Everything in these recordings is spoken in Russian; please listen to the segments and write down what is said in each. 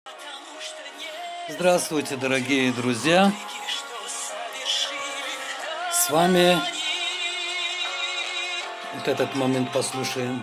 Здравствуйте, дорогие друзья! С вами вот этот момент послушаем.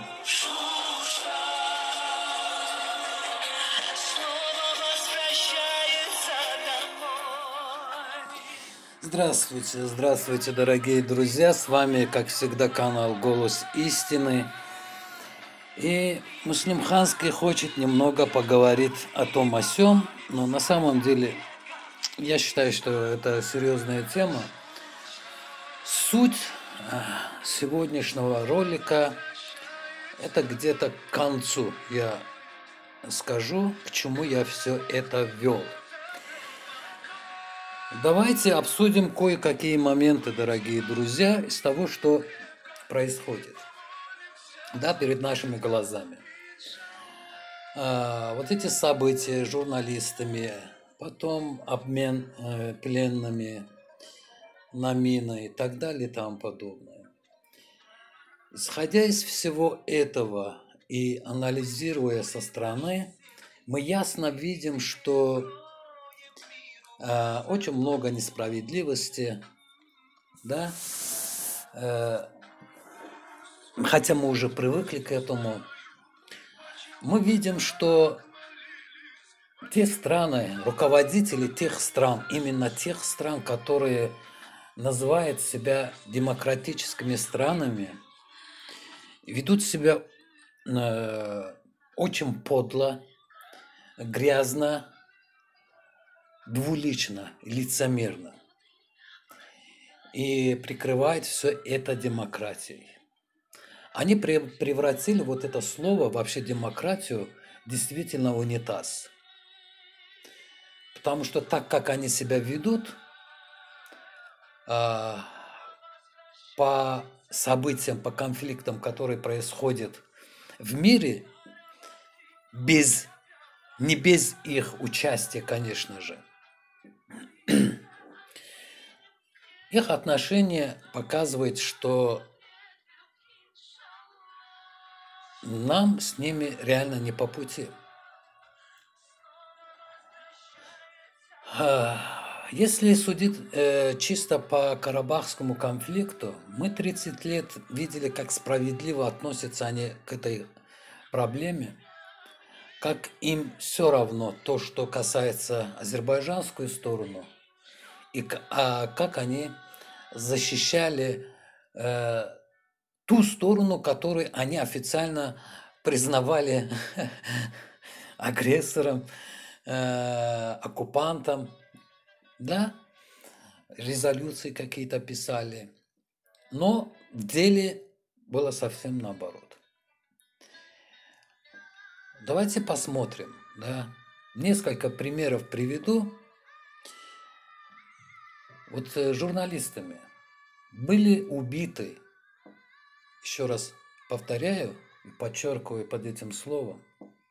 Здравствуйте, здравствуйте, дорогие друзья! С вами, как всегда, канал «Голос истины». И Муслим Ханский хочет немного поговорить о том о сём, но на самом деле я считаю, что это серьезная тема. Суть сегодняшнего ролика это где-то к концу я скажу, к чему я все это вел. Давайте обсудим кое-какие моменты, дорогие друзья, из того, что происходит, да, перед нашими глазами. Вот эти события с журналистами, потом обмен пленными на мины и так далее и тому подобное. Исходя из всего этого и анализируя со стороны, мы ясно видим, что очень много несправедливости, да, хотя мы уже привыкли к этому. Мы видим, что те страны, руководители тех стран, именно тех стран, которые называют себя демократическими странами, ведут себя очень подло, грязно, двулично, лицемерно. И прикрывают все это демократией. Они превратили вот это слово, вообще демократию, действительно в унитаз. Потому что так, как они себя ведут, по событиям, по конфликтам, которые происходят в мире, не без их участия, конечно же, их отношение показывает, что нам с ними реально не по пути. Если судить чисто по Карабахскому конфликту, мы 30 лет видели, как справедливо относятся они к этой проблеме, как им все равно то, что касается азербайджанскую сторону, и как они защищали ту сторону, которую они официально признавали агрессором, оккупантом, да, резолюции какие-то писали. Но в деле было совсем наоборот. Давайте посмотрим, да, несколько примеров приведу. Вот журналистами были убиты, еще раз повторяю и подчеркиваю под этим словом,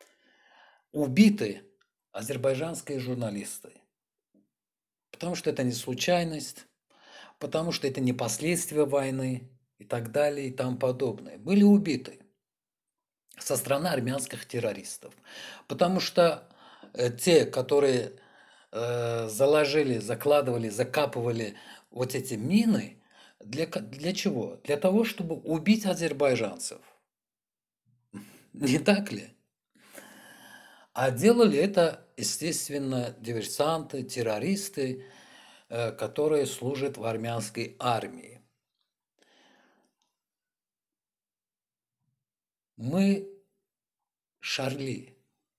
убиты азербайджанские журналисты. Потому что это не случайность, потому что это не последствия войны и так далее и тому подобное. Были убиты со стороны армянских террористов. Потому что те, которые заложили, закладывали, закапывали вот эти мины, для чего? Для того, чтобы убить азербайджанцев. Не так ли? А делали это, естественно, диверсанты, террористы, которые служат в армянской армии. Мы Шарли,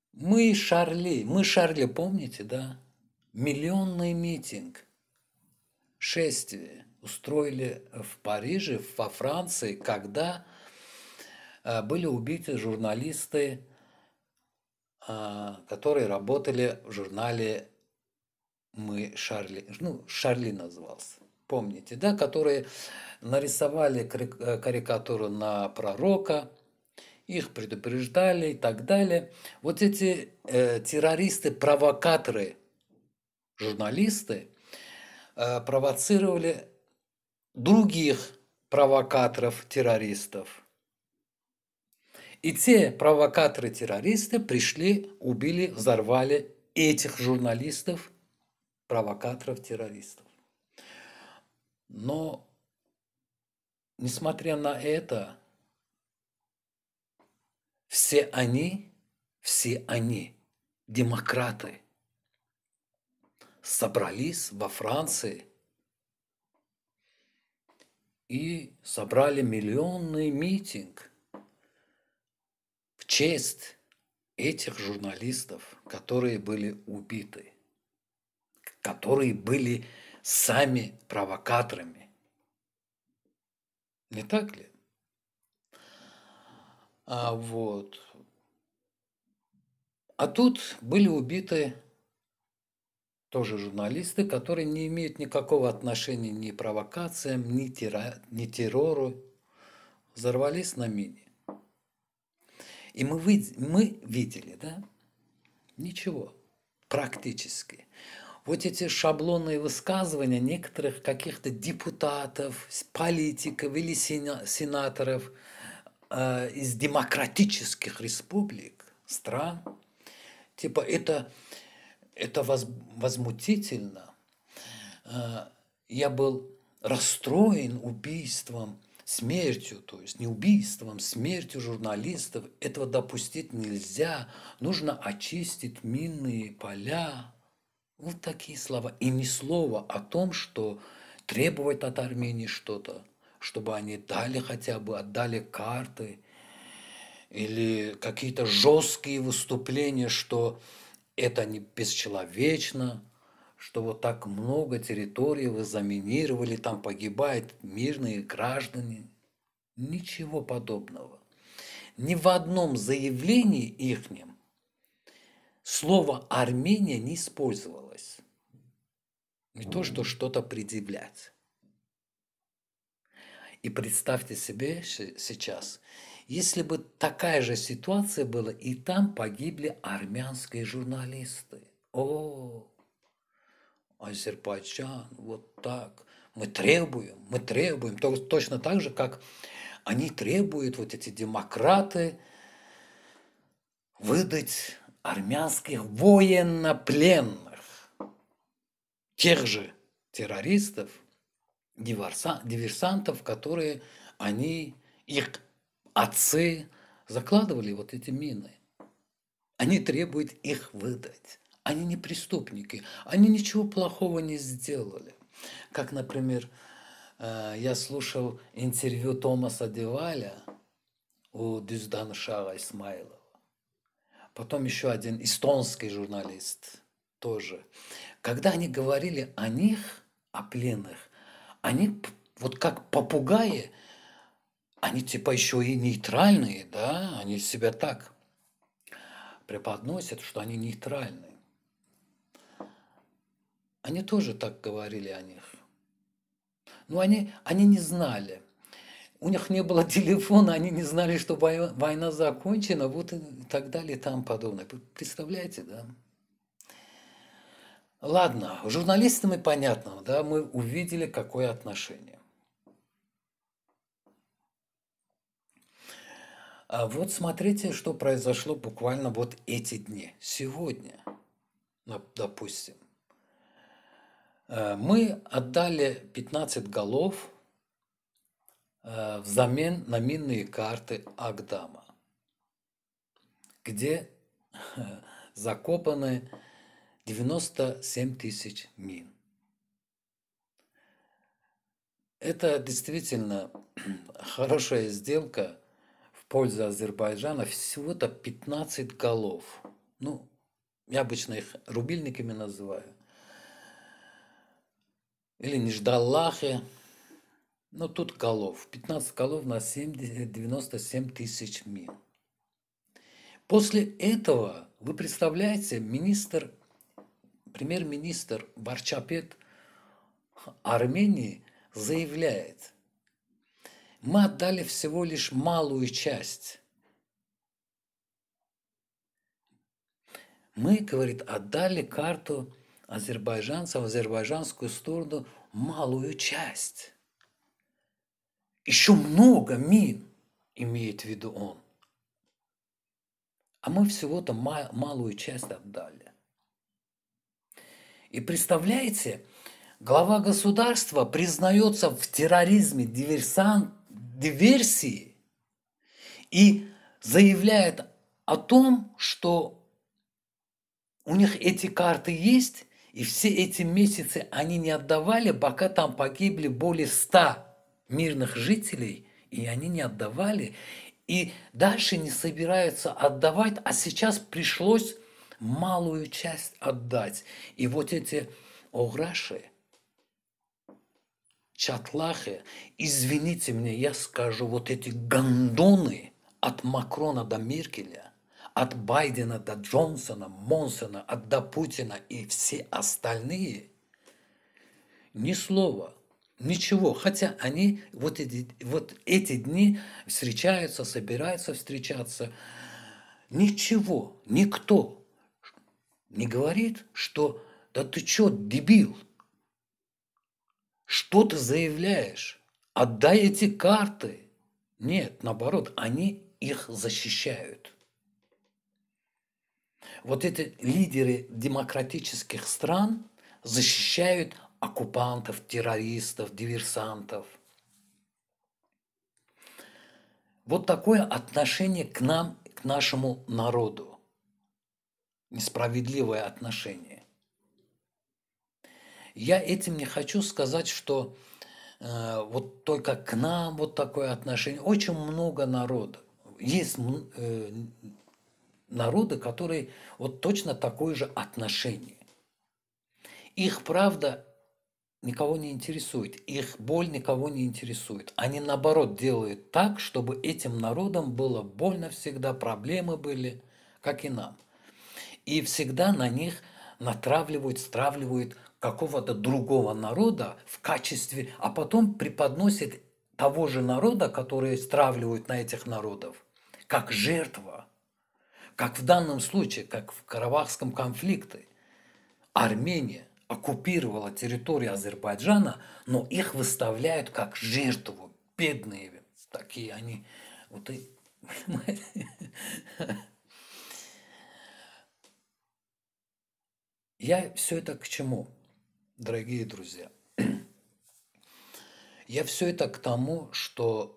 помните, да? Миллионный митинг, шествие устроили в Париже, во Франции, когда были убиты журналисты, которые работали в журнале «Мы Шарли», «Шарли» назывался, помните, да, которые нарисовали карикатуру на пророка, их предупреждали и так далее. Вот эти террористы-провокаторы, журналисты, провоцировали других провокаторов-террористов. И те провокаторы-террористы пришли, убили, взорвали этих журналистов, провокаторов, террористов. Но, несмотря на это, все они, демократы, собрались во Франции и собрали миллионный митинг в честь этих журналистов, которые были убиты, которые были сами провокаторами. Не так ли? А тут были убиты тоже журналисты, которые не имеют никакого отношения ни к провокациям, ни террору, взорвались на мине. И мы видели, да? Ничего, практически. Вот эти шаблонные высказывания некоторых каких-то депутатов, политиков или сенаторов из демократических республик, стран, типа это возмутительно. Я был расстроен убийством, смертью, то есть не убийством, смертью журналистов. Этого допустить нельзя. Нужно очистить минные поля. Вот такие слова. И ни слова о том, что требовать от Армении что-то, чтобы они отдали карты, или какие-то жесткие выступления, что это не бесчеловечно, что вот так много территорий вы заминировали, там погибают мирные граждане. Ничего подобного. Ни в одном заявлении ихнем слово «Армения» не использовалось. Не то, что что-то предъявлять. И представьте себе сейчас, если бы такая же ситуация была, и там погибли армянские журналисты. О, Азербайджан, вот так. Мы требуем. Точно так же, как они требуют, вот эти демократы, выдать армянских военнопленных, тех же террористов, диверсантов, которые их отцы закладывали вот эти мины. Они требуют их выдать. Они не преступники, они ничего плохого не сделали. Как, например, я слушал интервью Томаса Деваля у Дюздана Шага Исмаилова. Потом еще один эстонский журналист тоже. Когда они говорили о них, о пленных, они вот как попугаи, они типа еще и нейтральные, да, они себя так преподносят, что они нейтральные. Они тоже так говорили о них. Но они не знали. У них не было телефона, они не знали, что война закончена, вот и так далее и тому подобное. Представляете, да? Ладно, с журналистами понятно, да, мы увидели, какое отношение. А вот смотрите, что произошло буквально вот эти дни. Сегодня, допустим, мы отдали 15 голов взамен на минные карты Агдама, где закопаны 97 тысяч мин. Это действительно хорошая сделка в пользу Азербайджана. Всего-то 15 голов. Ну, я обычно их рубильниками называю. Или неждаллахи. Но тут голов. 15 голов на 97 тысяч мин. После этого, вы представляете, премьер-министр Варчапет Армении заявляет: мы отдали всего лишь малую часть. Мы, говорит, отдали карту азербайджанцам, в азербайджанскую сторону малую часть. Еще много мин, имеет в виду он. А мы всего-то малую часть отдали. И представляете, глава государства признается в терроризме, диверсии и заявляет о том, что у них эти карты есть, и все эти месяцы они не отдавали, пока там погибли более 100 мирных жителей, и они не отдавали, и дальше не собираются отдавать, а сейчас пришлось малую часть отдать. И вот эти ограши, чатлахи, извините меня, я скажу, вот эти гондоны от Макрона до Меркеля, от Байдена до Джонсона, Монсона, до Путина и все остальные, ни слова, ничего. Хотя они вот эти дни встречаются, собираются встречаться. Ничего, никто не говорит, что «да ты чё, дебил? Что ты заявляешь? Отдай эти карты». Нет, наоборот, они их защищают. Вот эти лидеры демократических стран защищают оккупантов, террористов, диверсантов. Вот такое отношение к нам, к нашему народу. Несправедливое отношение. Я этим не хочу сказать, что вот только к нам вот такое отношение. Очень много народов. Есть народы, которые вот точно такое же отношение. Их правда никого не интересует, их боль никого не интересует. Они наоборот делают так, чтобы этим народам было больно всегда, проблемы были, как и нам. И всегда на них стравливают какого-то другого народа в качестве, а потом преподносят того же народа, который стравливают на этих народов, как жертва. Как в данном случае, как в Карабахском конфликте. Армения оккупировала территорию Азербайджана, но их выставляют как жертву. Бедные такие они. Вот и, я все это к чему, дорогие друзья? Я все это к тому, что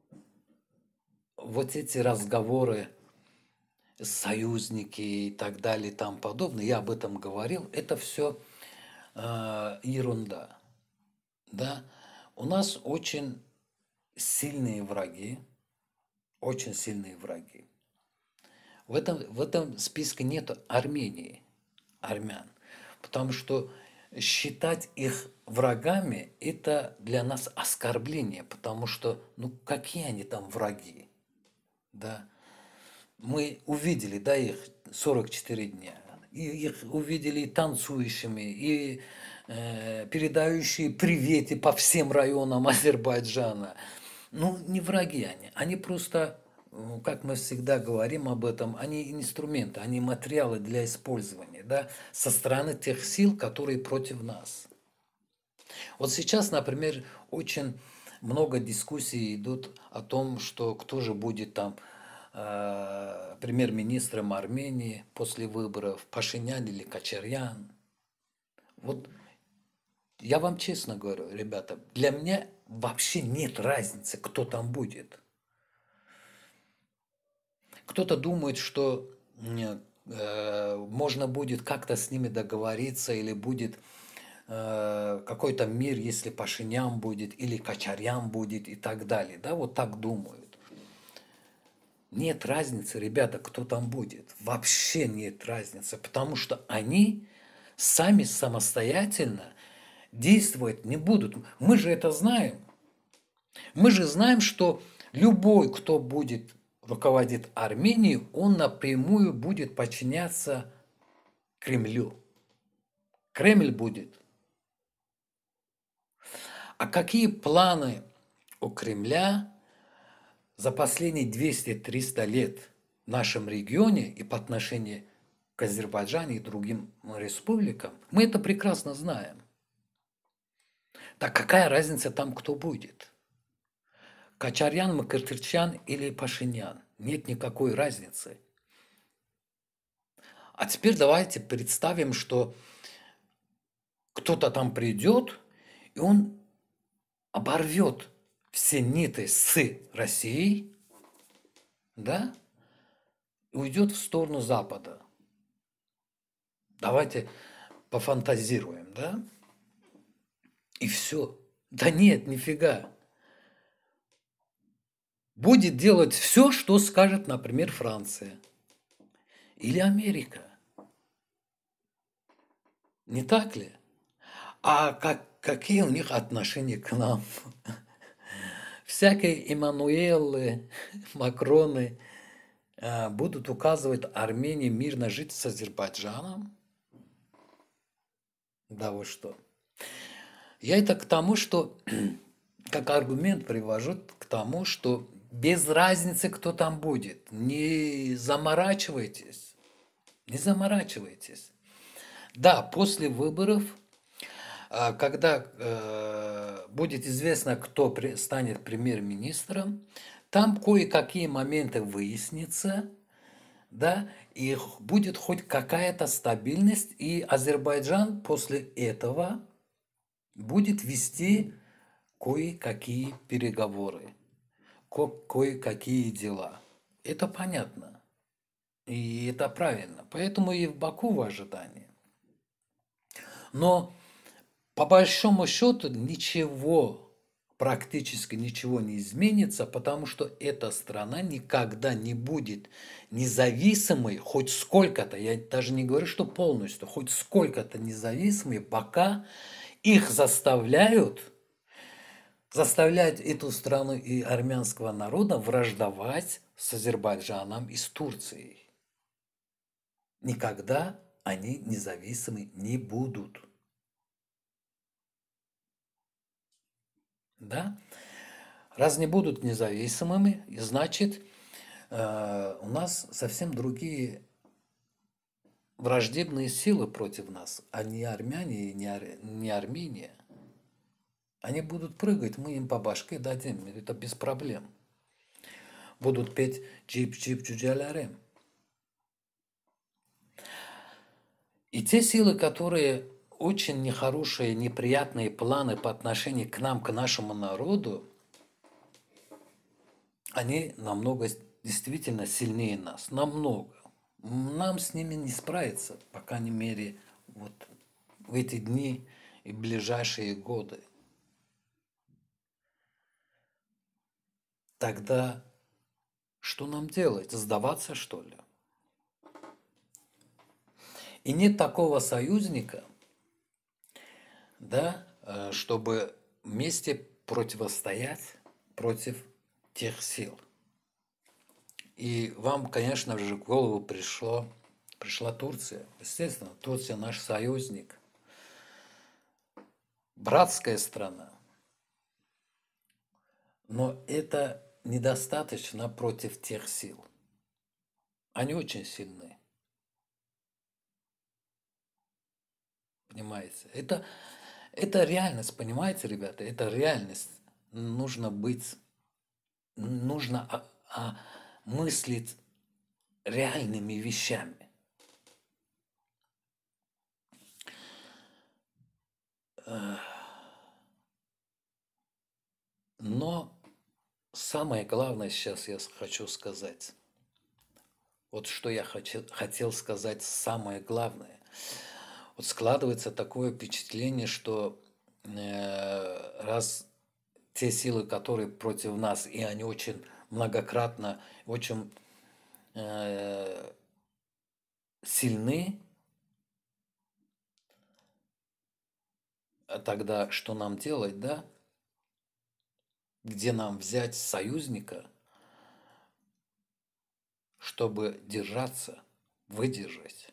вот эти разговоры, союзники и так далее и тому подобное, я об этом говорил, это все ерунда. Да? У нас очень сильные враги, очень сильные враги. В этом списке нет Армении, армян, потому что считать их врагами – это для нас оскорбление, потому что, ну, какие они там враги, да? Мы увидели, да, их 44 дня, и их увидели и танцующими, и передающие приветы по всем районам Азербайджана. Ну, не враги они просто, как мы всегда говорим об этом, они инструменты, они материалы для использования, да, со стороны тех сил, которые против нас. Вот сейчас, например, очень много дискуссий идут о том, что кто же будет там премьер-министром Армении после выборов, Пашинян или Качарян. Вот я вам честно говорю, ребята, для меня вообще нет разницы, кто там будет. Кто-то думает, что можно будет как-то с ними договориться или будет какой-то мир, если Пашинян будет или Качарян будет и так далее. Да, вот так думают. Нет разницы, ребята, кто там будет. Вообще нет разницы, потому что они сами самостоятельно действовать не будут. Мы же это знаем. Мы же знаем, что любой, кто будет руководить Арменией, он напрямую будет подчиняться Кремлю. Кремль будет. А какие планы у Кремля за последние 200-300 лет в нашем регионе и по отношению к Азербайджану и другим республикам, мы это прекрасно знаем. Так какая разница там, кто будет? Качарян, Макартырчан или Пашинян? Нет никакой разницы. А теперь давайте представим, что кто-то там придет, и он оборвет все ниты с Россией, да, и уйдет в сторону Запада. Давайте пофантазируем, да? И все. Да нет, нифига. Будет делать все, что скажет, например, Франция или Америка. Не так ли? А какие у них отношения к нам? Всякие Эммануэлы, Макроны будут указывать Армении мирно жить с Азербайджаном? Да вы что? Я это к тому, что как аргумент привожу к тому, что без разницы, кто там будет, не заморачивайтесь, не заморачивайтесь. Да, после выборов, когда будет известно, кто станет премьер-министром, там кое-какие моменты выяснятся, да, и будет хоть какая-то стабильность, и Азербайджан после этого будет вести кое-какие переговоры, кое-какие дела. Это понятно. И это правильно. Поэтому и в Баку в ожидании. Но по большому счету ничего, практически ничего не изменится, потому что эта страна никогда не будет независимой, хоть сколько-то, я даже не говорю, что полностью, хоть сколько-то независимой, пока их заставляют эту страну и армянского народа враждовать с Азербайджаном и с Турцией. Никогда они независимы не будут. Да? Раз не будут независимыми, значит, у нас совсем другие враждебные силы против нас, а не армяне и не Армения. Они будут прыгать, мы им по башке дадим, это без проблем. Будут петь «Джип-джип джуджалярем». И те силы, которые очень нехорошие, неприятные планы по отношению к нам, к нашему народу, они намного действительно сильнее нас, намного. Нам с ними не справиться, по крайней мере, вот в эти дни и ближайшие годы. Тогда что нам делать? Сдаваться, что ли? И нет такого союзника, да, чтобы вместе противостоять против тех сил. И вам, конечно же, в голову пришла Турция. Естественно, Турция наш союзник, братская страна. Но это недостаточно против тех сил. Они очень сильны. Понимаете? Это реальность, понимаете, ребята? Это реальность. Нужно мыслить реальными вещами. Но самое главное сейчас я хочу сказать. Вот что я хотел сказать самое главное. Вот складывается такое впечатление, что раз те силы, которые против нас, и они очень многократно, очень сильны, а тогда что нам делать, да? Где нам взять союзника, чтобы держаться, выдержать?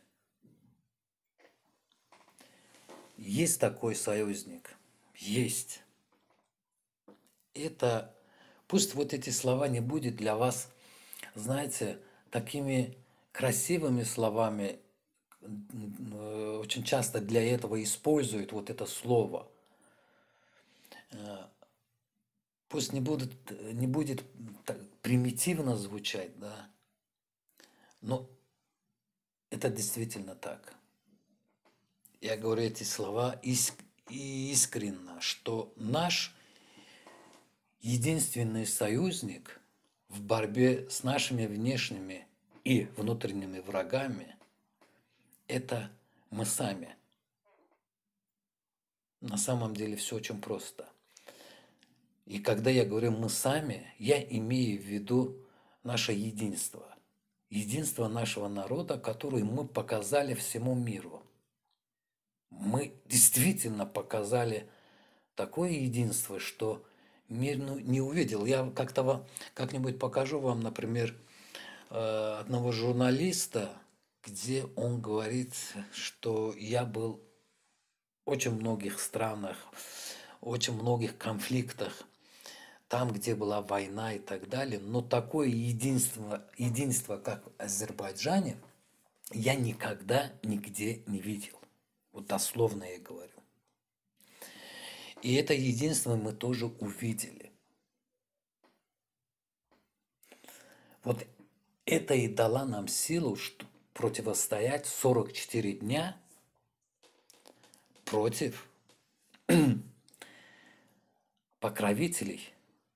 Есть такой союзник, есть. Это, пусть вот эти слова не будут для вас, знаете, такими красивыми словами, очень часто для этого используют вот это слово. Пусть не будет так примитивно звучать, да, но это действительно так. Я говорю эти слова искренне, что наш единственный союзник в борьбе с нашими внешними и внутренними врагами – это мы сами. На самом деле все очень просто. И когда я говорю «мы сами», я имею в виду наше единство. Единство нашего народа, которое мы показали всему миру. Мы действительно показали такое единство, что мир не увидел. Я как-нибудь покажу вам, например, одного журналиста, где он говорит, что я был в очень многих странах, очень многих конфликтах, там, где была война и так далее, но такое единство, как в Азербайджане, я никогда нигде не видел. Вот дословно я говорю. И это единство мы тоже увидели. Вот это и дало нам силу, что противостоять 44 дня против покровителей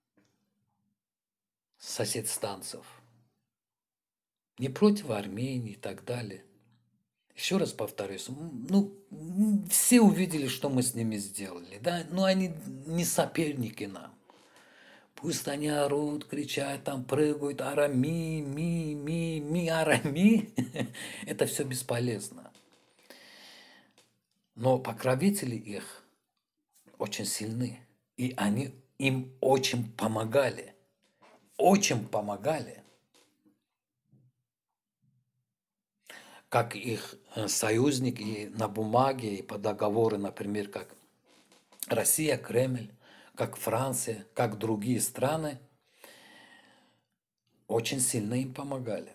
соседстанцев. Не против Армении и так далее. Еще раз повторюсь, все увидели, что мы с ними сделали, да, но они не соперники нам. Пусть они орут, кричат, там прыгают, арами, ми, арами, это все бесполезно. Но покровители их очень сильны, и они им очень помогали, очень помогали. Как их союзники на бумаге и по договору, например, как Россия, Кремль, как Франция, как другие страны, очень сильно им помогали.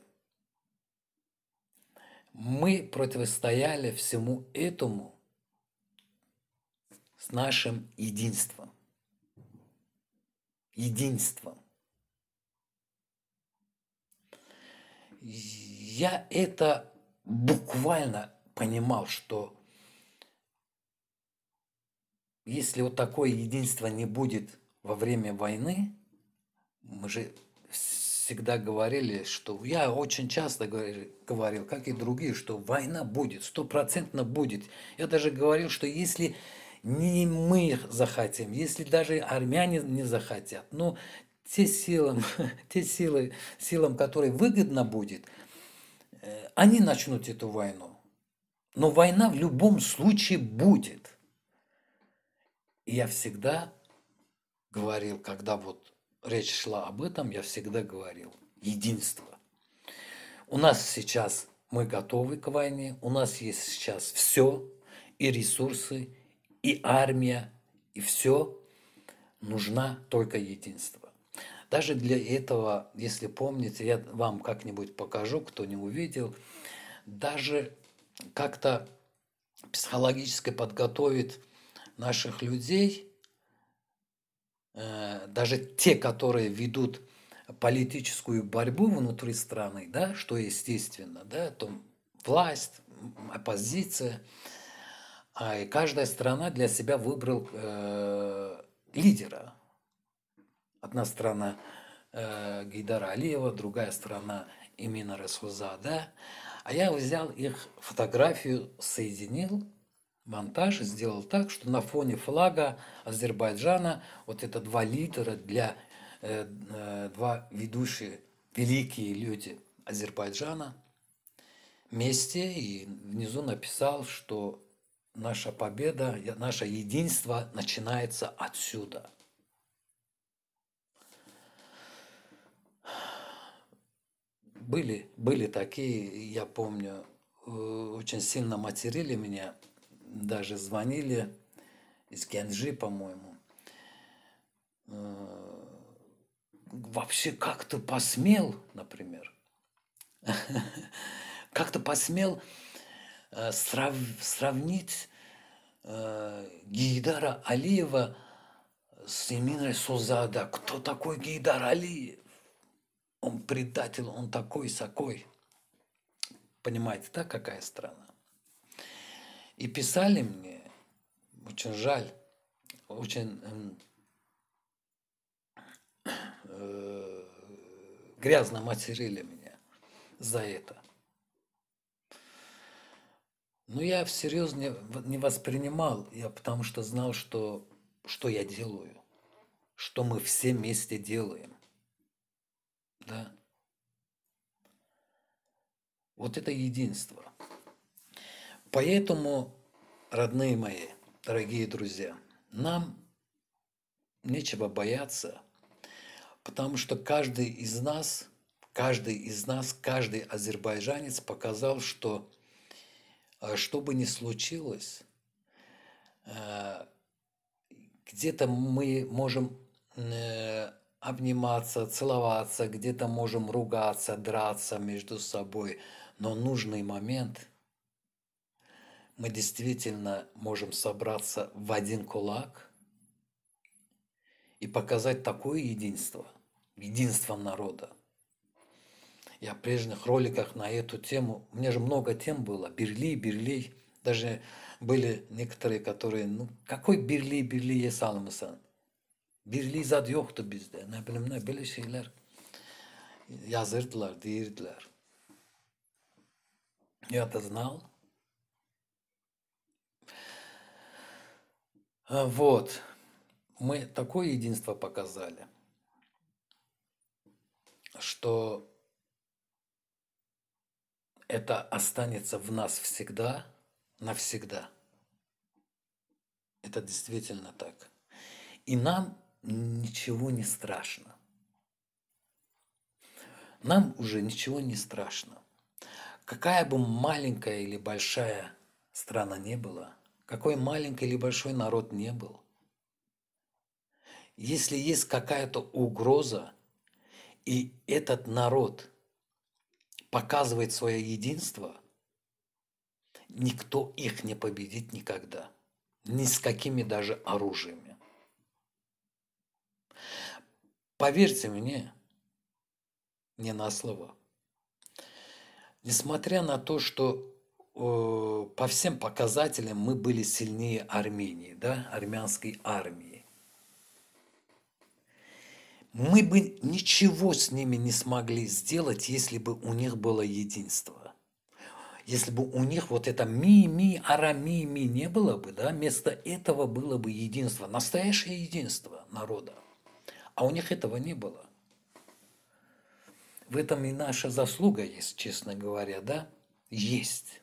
Мы противостояли всему этому с нашим единством. Единством. Я это буквально понимал, что если вот такое единство не будет во время войны, мы же всегда говорили, что я очень часто говорил, как и другие, что война будет, 100% будет. Я даже говорил, что если не мы захотим, если даже армяне не захотят, но те силам, которые выгодно будет, они начнут эту войну. Но война в любом случае будет. И я всегда говорил, когда вот речь шла об этом, я всегда говорил, единство. У нас сейчас, мы готовы к войне, у нас есть сейчас все, и ресурсы, и армия, и все. Нужна только единство. Даже для этого, если помните, я вам как-нибудь покажу, кто не увидел, даже как-то психологически подготовить наших людей, даже те, которые ведут политическую борьбу внутри страны, да, что естественно, да, то власть, оппозиция, и каждая страна для себя выбрал лидера. Одна страна Гейдара Алиева, другая страна Эмина Расулзада. А я взял их фотографию, соединил, монтаж сделал так, что на фоне флага Азербайджана вот это два лидера для два ведущие великие люди Азербайджана вместе, и внизу написал, что наша победа, наше единство начинается отсюда. Были такие, я помню, очень сильно материли меня, даже звонили из Генджи, по-моему. Вообще, как ты посмел, например, как ты посмел сравнить Гейдара Алиева с Эминой Расулзада? Кто такой Гейдар Алиев? Он предатель, он такой-сякой. Понимаете, да, какая страна? И писали мне, очень жаль, очень грязно материли меня за это. Но я всерьез не воспринимал, я потому что знал, что я делаю, что мы все вместе делаем. Да? Вот это единство. Поэтому, родные мои, дорогие друзья, нам нечего бояться, потому что каждый азербайджанец показал, что что бы ни случилось, где-то мы можем обниматься, целоваться, где-то можем ругаться, драться между собой, но в нужный момент мы действительно можем собраться в один кулак и показать такое единство, единство народа. Я в прежних роликах на эту тему, у меня же много тем было, Бирли, даже были некоторые, которые, ну, какой Бирли ясалмасан? Birliği zat yoktu bizde. Ne bileyim ne böyle şeyler yazırdılar, değirdiler. Я-то знал. Вот. Мы такое единство показали, что это останется в нас всегда, навсегда. Это действительно так. И нам ничего не страшно. Нам уже ничего не страшно. Какая бы маленькая или большая страна не была, какой маленький или большой народ не был, если есть какая-то угроза, и этот народ показывает свое единство, никто их не победит никогда. Ни с какими даже оружиями. Поверьте мне, не на слово. Несмотря на то, что по всем показателям мы были сильнее Армении, да, армянской армии, мы бы ничего с ними не смогли сделать, если бы у них было единство. Если бы у них вот это ми не было бы, да, вместо этого было бы единство, настоящее единство народа. А у них этого не было. В этом и наша заслуга есть, честно говоря, да? Есть.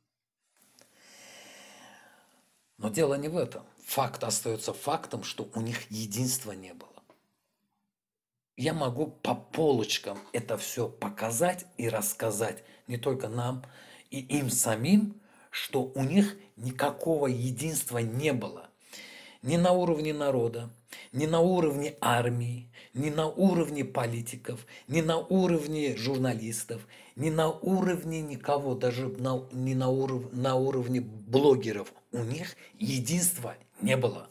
Но дело не в этом. Факт остается фактом, что у них единства не было. Я могу по полочкам это все показать и рассказать не только нам и им самим, что у них никакого единства не было. Ни на уровне народа, ни на уровне армии, ни на уровне политиков, ни на уровне журналистов, ни на уровне никого, даже не на уровне блогеров. У них единства не было.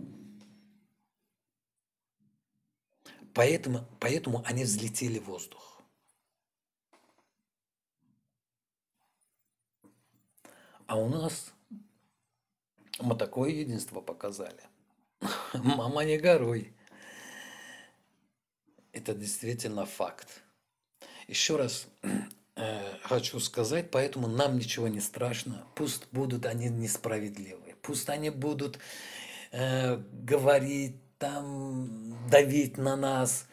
Поэтому они взлетели в воздух. А у нас мы такое единство показали. Мама, не горюй. Это действительно факт. Еще раз хочу сказать, поэтому нам ничего не страшно. Пусть будут они несправедливые. Пусть они будут говорить, там, давить на нас.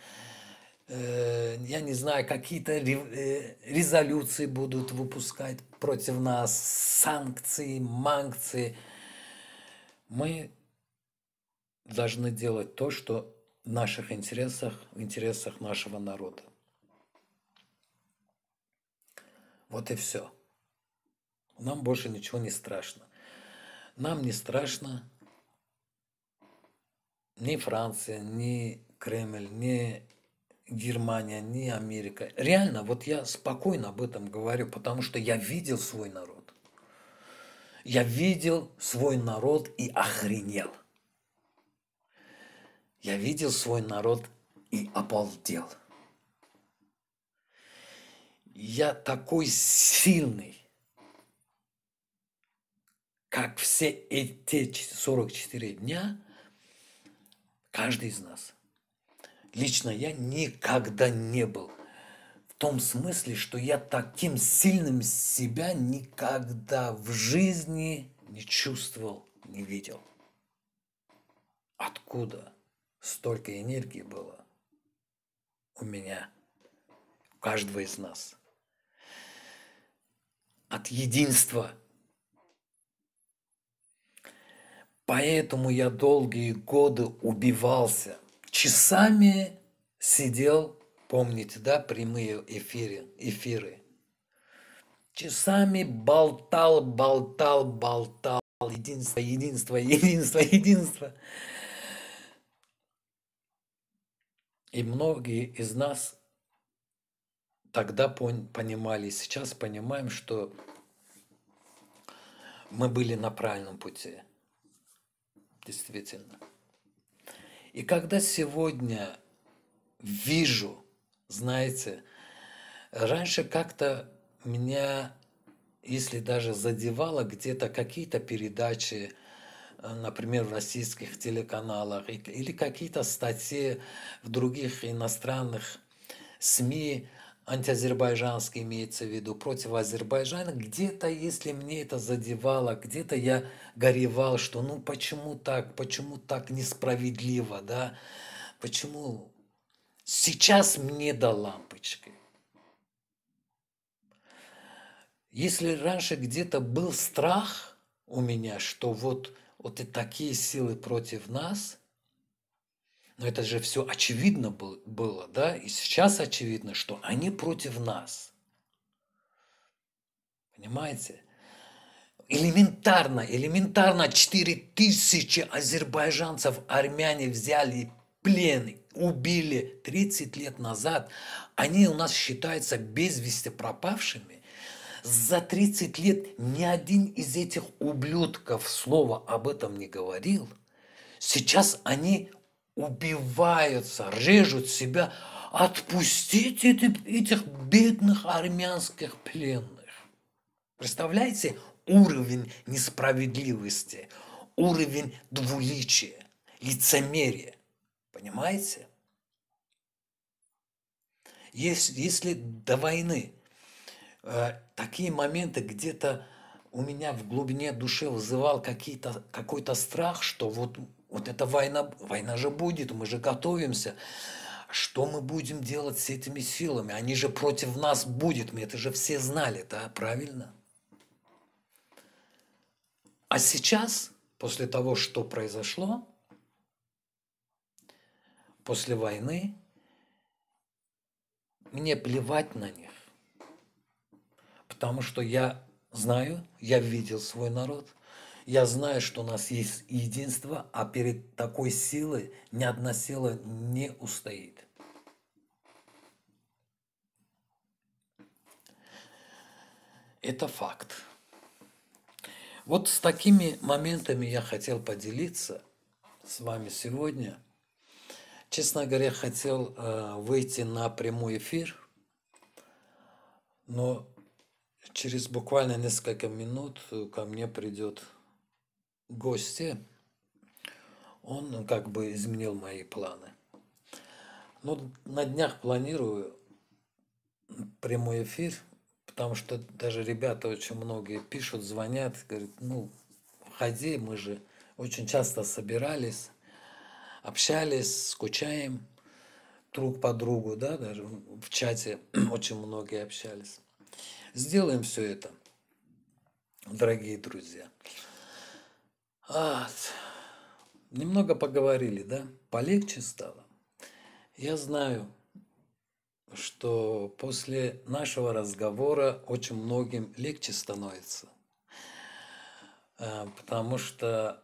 Я не знаю, какие-то резолюции будут выпускать против нас, санкции, манкции. Мы должны делать то, что в наших интересах, в интересах нашего народа. Вот и все. Нам больше ничего не страшно. Нам не страшно ни Франция, ни Кремль, ни Германия, ни Америка. Реально, вот я спокойно об этом говорю, потому что я видел свой народ. Я видел свой народ и охренел. Я видел свой народ и обалдел. Я такой сильный, как все эти 44 дня, каждый из нас. Лично я никогда не был. В том смысле, что я таким сильным себя никогда в жизни не чувствовал, не видел. Откуда столько энергии было у меня, у каждого из нас? От единства. Поэтому я долгие годы убивался. Часами сидел, помните, да, прямые эфиры. Часами болтал. Единство, единство, единство, единство. И многие из нас тогда понимали, сейчас понимаем, что мы были на правильном пути. Действительно. И когда сегодня вижу, знаете, раньше как-то меня, если даже задевало где-то какие-то передачи, например, в российских телеканалах, или какие-то статьи в других иностранных СМИ, антиазербайджанские имеется в виду, против Азербайджана, где-то, если мне это задевало, где-то я горевал, что ну почему так несправедливо, да, почему сейчас мне до лампочки. Если раньше где-то был страх у меня, что вот и такие силы против нас, но это же все очевидно было, да, и сейчас очевидно, что они против нас. Понимаете? Элементарно 4000 азербайджанцев армяне взяли плен, убили 30 лет назад. Они у нас считаются без вести пропавшими. За 30 лет ни один из этих ублюдков слова об этом не говорил. Сейчас они убиваются, режут себя. Отпустите этих бедных армянских пленных. Представляете уровень несправедливости, уровень двуличия, лицемерия. Понимаете? Если до войны такие моменты где-то у меня в глубине души вызывал какой-то страх, что вот эта война же будет, мы же готовимся. Что мы будем делать с этими силами? Они же против нас будут, мы это же все знали, да, правильно? А сейчас, после того, что произошло, после войны, мне плевать на них. Потому что я знаю, я видел свой народ, я знаю, что у нас есть единство, а перед такой силой ни одна сила не устоит. Это факт. Вот с такими моментами я хотел поделиться с вами сегодня. Честно говоря, хотел выйти на прямой эфир, но через буквально несколько минут ко мне придет гость. Он как бы изменил мои планы. Но на днях планирую прямой эфир, потому что даже ребята очень многие пишут, звонят, говорят, ну, входи, мы же очень часто собирались, общались, скучаем друг по другу, да, даже в чате очень многие общались. Сделаем все это, дорогие друзья. Немного поговорили, да, полегче стало. Я знаю, что после нашего разговора очень многим легче становится, потому что,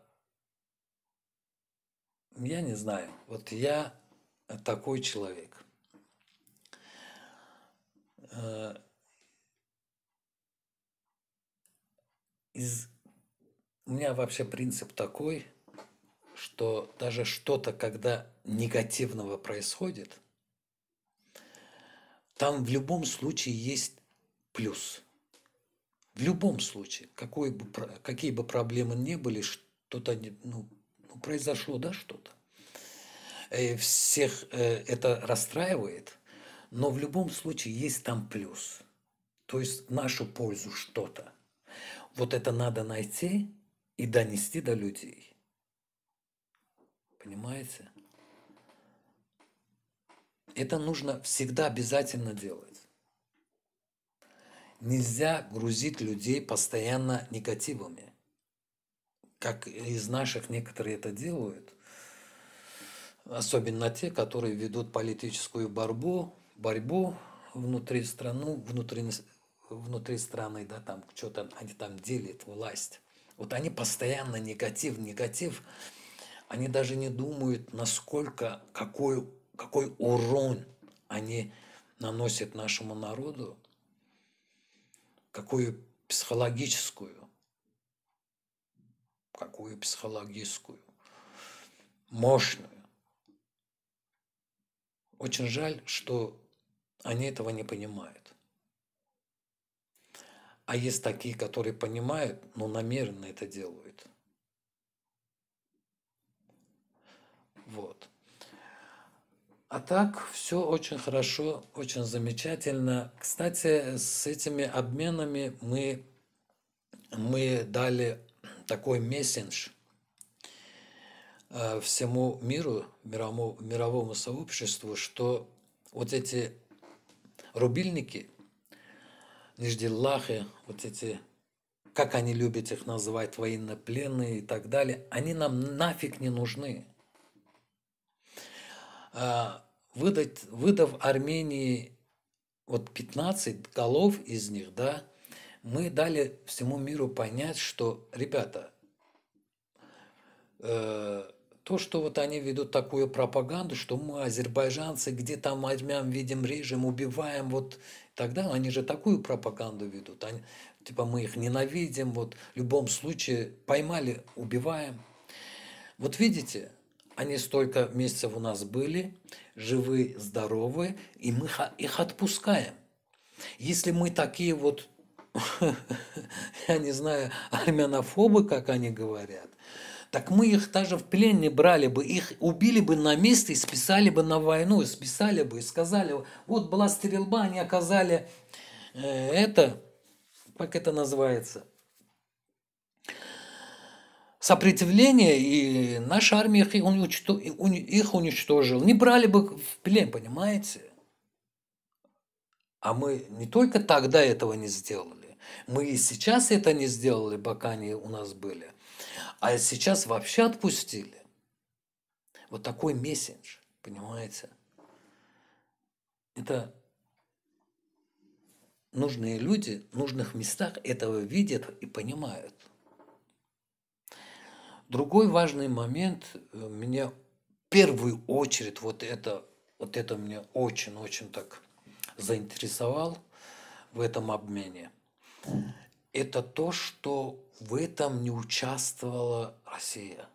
я не знаю, вот я такой человек. У меня вообще принцип такой, что даже что-то, когда негативного происходит, там в любом случае есть плюс. В любом случае, какие бы проблемы ни были, что-то произошло, да, что-то. Всех это расстраивает, но в любом случае есть там плюс. То есть в нашу пользу что-то. Вот это надо найти и донести до людей. Понимаете? Это нужно всегда обязательно делать. Нельзя грузить людей постоянно негативами, как из наших некоторые это делают, особенно те, которые ведут политическую борьбу внутри страны, да, там что-то они там делят власть. Вот они постоянно негатив, они даже не думают, насколько, какой урон они наносят нашему народу, какую психологическую, мощную. Очень жаль, что они этого не понимают. А есть такие, которые понимают, но намеренно это делают. Вот. А так, все очень хорошо, очень замечательно. Кстати, с этими обменами мы дали такой месседж всему миру, мировому сообществу, что вот эти рубильники, ниждиллахи, вот эти, как они любят их называть, военнопленные и так далее, они нам нафиг не нужны. Выдав Армении вот 15 голов из них, да, мы дали всему миру понять, что, ребята, то, что вот они ведут такую пропаганду, что мы, азербайджанцы, где там армян видим, режем, убиваем, вот тогда они же такую пропаганду ведут. Они, типа мы их ненавидим, вот в любом случае поймали, убиваем. Вот видите, они столько месяцев у нас были, живы, здоровы, и мы их отпускаем. Если мы такие вот, я не знаю, армянофобы, как они говорят, так мы их даже в плен не брали бы, их убили бы на месте и списали бы на войну, и списали бы, и сказали, вот была стрельба, они оказали как это называется, сопротивление, и наша армия их уничтожила. Не брали бы в плен, понимаете? А мы не только тогда этого не сделали, мы и сейчас это не сделали, пока они у нас были, а сейчас вообще отпустили. Вот такой месседж, понимаете? Это нужные люди в нужных местах этого видят и понимают. Другой важный момент, меня в первую очередь вот это меня очень-очень так заинтересовал в этом обмене. Это то, что в этом не участвовала Россия.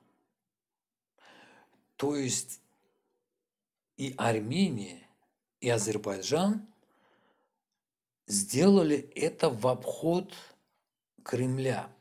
То есть и Армения, и Азербайджан сделали это в обход Кремля.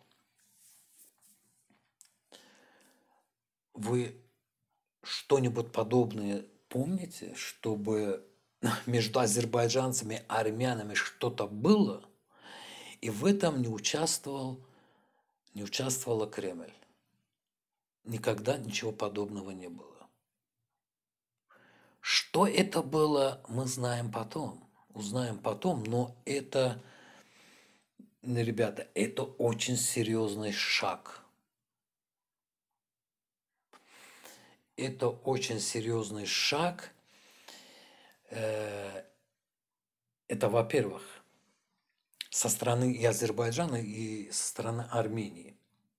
Вы что-нибудь подобное помните, чтобы между азербайджанцами и армянами что-то было, и в этом не участвовала Кремль? Никогда ничего подобного не было. Что это было, мы узнаем потом, но это, ребята, это очень серьезный шаг. Это очень серьезный шаг. Это, во-первых, со стороны и Азербайджана, и со стороны Армении.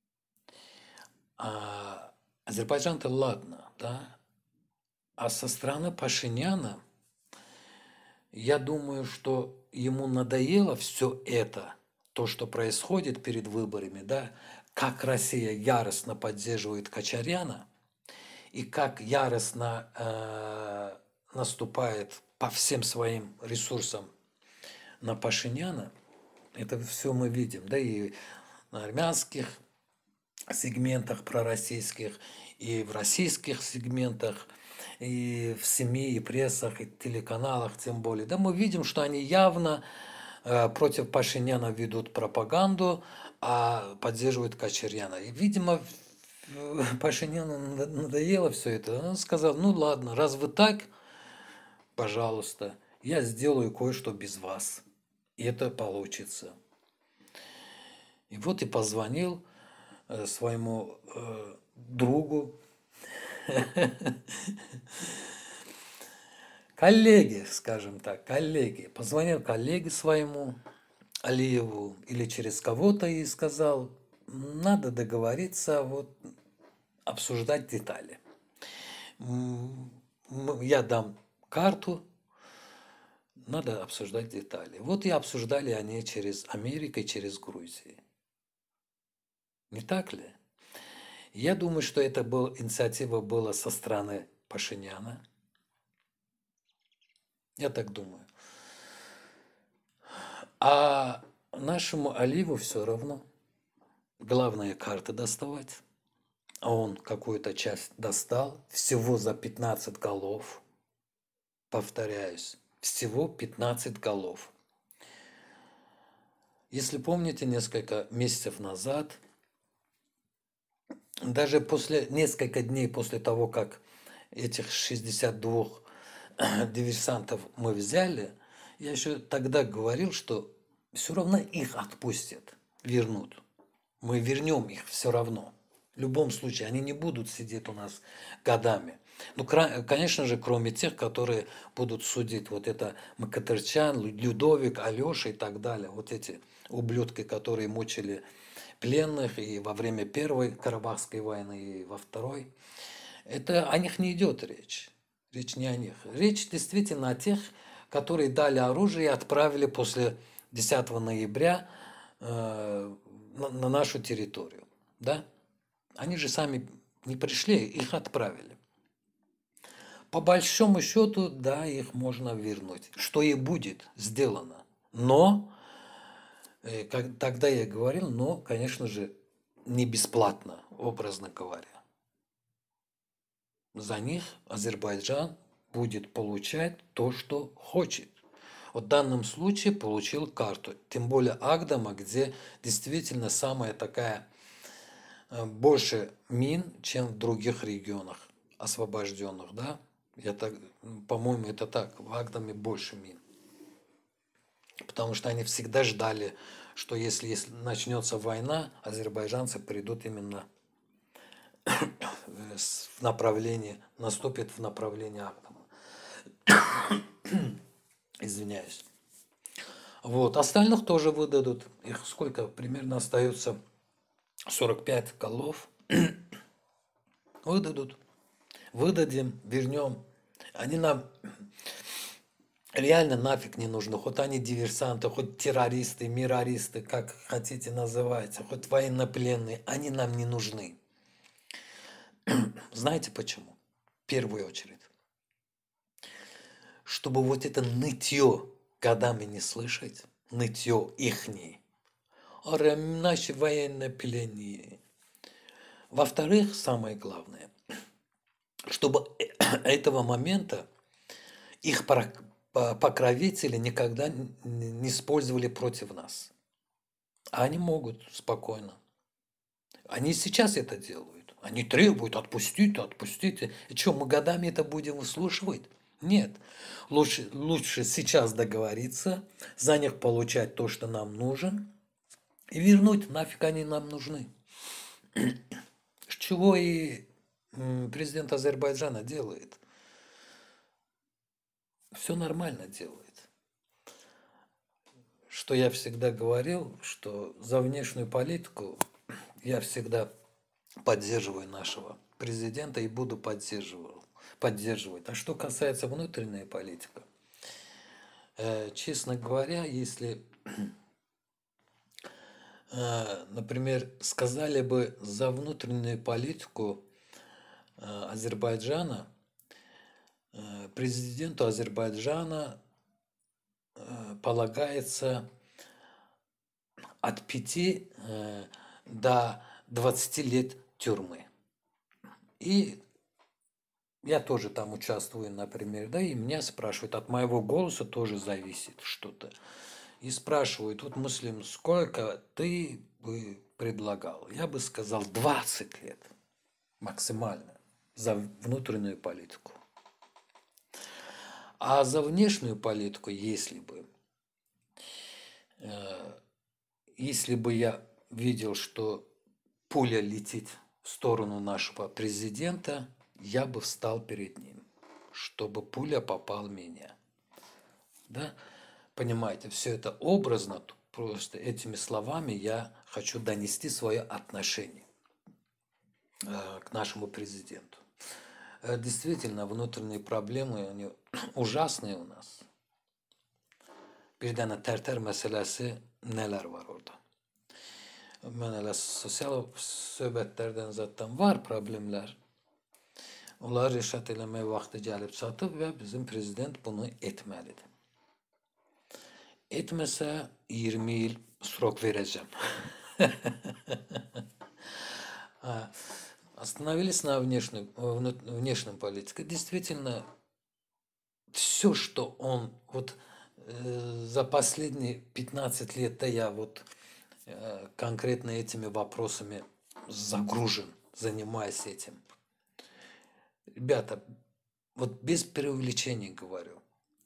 Азербайджан-то ладно, да? А со стороны Пашиняна, я думаю, что ему надоело все это, то, что происходит перед выборами, да, как Россия яростно поддерживает Качаряна и как яростно наступает по всем своим ресурсам на Пашиняна. Это все мы видим, да, и на армянских сегментах пророссийских, и в российских сегментах, и в СМИ, и прессах, и телеканалах тем более. Да, мы видим, что они явно против Пашиняна ведут пропаганду, а поддерживают Качарьяна. И, видимо, Пашиняну надоело все это. Он сказал, ну ладно, раз вы так, пожалуйста, я сделаю кое-что без вас. И это получится. И вот и позвонил своему другу, коллеге, скажем так, коллеге. Позвонил коллеге своему, Алиеву, или через кого-то, и сказал, надо договориться, вот, обсуждать детали. Я дам карту, надо обсуждать детали. Вот и обсуждали они через Америку и через Грузию. Не так ли? Я думаю, что это инициатива была со стороны Пашиняна. Я так думаю. А нашему Алиеву все равно. Главное карты доставать. А он какую-то часть достал. Всего за 15 голов. Повторяюсь, всего 15 голов. Если помните, несколько месяцев назад, даже после несколько дней после того, как этих 62 диверсантов мы взяли, я еще тогда говорил, что все равно их отпустят, вернут. Мы вернем их все равно. В любом случае, они не будут сидеть у нас годами. Ну, конечно же, кроме тех, которые будут судить. Вот это Макатырчан, Людовик, Алеша и так далее. Вот эти ублюдки, которые мучили пленных и во время Первой Карабахской войны, и во Второй. Это о них не идет речь. Речь не о них. Речь действительно о тех, которые дали оружие и отправили после 10 ноября на нашу территорию. Да? Они же сами не пришли, их отправили. По большому счету, да, их можно вернуть. Что и будет сделано. Но, тогда я говорил, но, конечно же, не бесплатно, образно говоря. За них Азербайджан будет получать то, что хочет. В данном случае получил карту. Тем более Агдама, где действительно самая такая больше мин, чем в других регионах освобожденных, да? По-моему, это так. В Агдаме больше мин. Потому что они всегда ждали, что если начнется война, азербайджанцы придут именно в направлении, наступят в направлении Агдама. Извиняюсь. Вот. Остальных тоже выдадут. Их сколько? Примерно остается 45 голов. Выдадут. Выдадим, вернем. Они нам реально нафиг не нужны. Хоть они диверсанты, хоть террористы, мирористы, как хотите называйте, хоть военнопленные. Они нам не нужны. Знаете почему? В первую очередь. Чтобы вот это нытье годами не слышать, нытье ихние. Наши военнопленные. Во-вторых, самое главное, чтобы этого момента их покровители никогда не использовали против нас. А они могут спокойно. Они сейчас это делают. Они требуют, отпустите, отпустите. И что, мы годами это будем выслушивать? Нет. Лучше сейчас договориться, за них получать то, что нам нужно, и вернуть, нафиг они нам нужны. Чего и президент Азербайджана делает. Все нормально делает. Что я всегда говорил, что за внешнюю политику я всегда поддерживаю нашего президента и буду поддерживать. А что касается внутренней политики, честно говоря, если, например, сказали бы за внутреннюю политику Азербайджана, президенту Азербайджана полагается от 5 до 20 лет тюрьмы. И я тоже там участвую, например, да, и меня спрашивают, от моего голоса тоже зависит что-то. И спрашивают, вот, Муслим, сколько ты бы предлагал? Я бы сказал 20 лет максимально за внутреннюю политику. А за внешнюю политику, если бы я видел, что пуля летит в сторону нашего президента, я бы встал перед ним, чтобы пуля попала в меня. Да? Понимаете, все это образно, просто этими словами я хочу донести свое отношение к нашему президенту. Действительно, внутренние проблемы, они ужасные у нас. Bir dənə tərtər məsələsi nələr var orada? Mən elə sosial söhbətlərdən zaten var problemlər. Onları rəşad eləmək vaxtı gəlib çatıb və bizim prezident bunu etməlidir. Etməsə 20 il срок verəcəm. Остановились на внешнем политике. Действительно, все, что он вот за последние 15 лет, да, я вот конкретно этими вопросами загружен, занимаюсь этим. Ребята, вот без преувеличения говорю,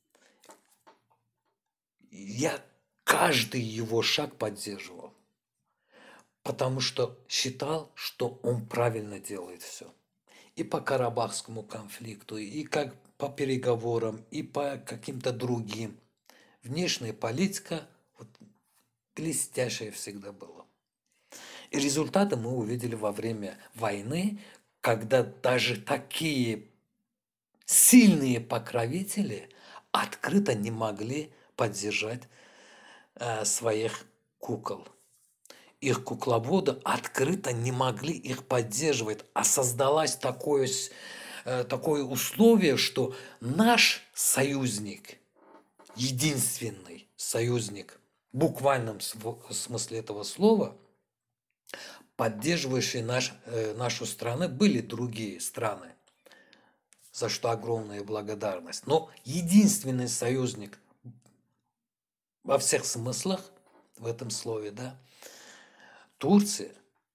я каждый его шаг поддерживал, потому что считал, что он правильно делает все. И по Карабахскому конфликту, и как по переговорам, и по каким-то другим. Внешняя политика вот, блестящая всегда была. И результаты мы увидели во время войны, когда даже такие сильные покровители открыто не могли поддержать своих кукол. Их кукловоды открыто не могли их поддерживать, а создалось такое условие, что наш союзник, единственный союзник, в буквальном смысле этого слова, поддерживающие нашу страну, были другие страны, за что огромная благодарность. Но единственный союзник во всех смыслах в этом слове, да, Турция,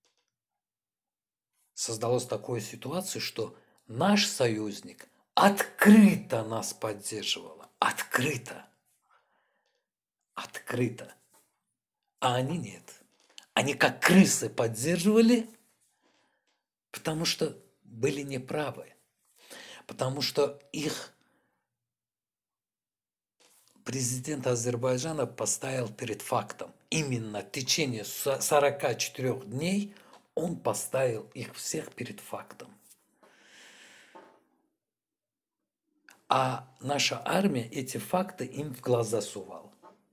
создалась такая ситуация, что наш союзник открыто нас поддерживала. Открыто. А они нет. Они как крысы поддерживали, потому что были неправы. Потому что их президент Азербайджана поставил перед фактом. Именно в течение 44 дней он поставил их всех перед фактом. А наша армия эти факты им в глаза сувала.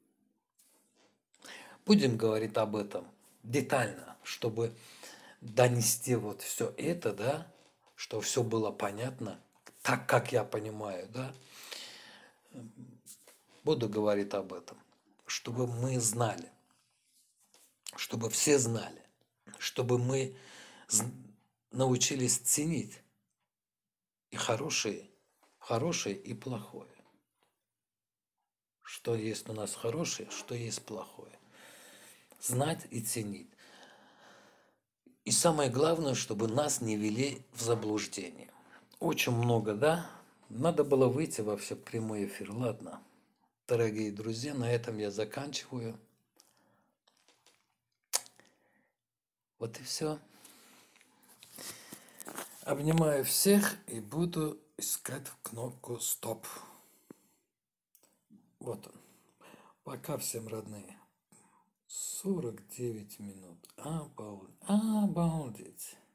Будем говорить об этом детально, чтобы донести вот все это, да, чтобы все было понятно, так, как я понимаю, да. Буду говорить об этом, чтобы мы знали, чтобы все знали, чтобы мы научились ценить и хорошее и плохое. Что есть у нас хорошее, что есть плохое. Знать и ценить. И самое главное, чтобы нас не вели в заблуждение. Очень много, да? Надо было выйти вообще в прямой эфир. Ладно, дорогие друзья, на этом я заканчиваю. Вот и все. Обнимаю всех и буду искать кнопку «Стоп». Вот он. Пока всем, родные. 49 минут. Обалдеть.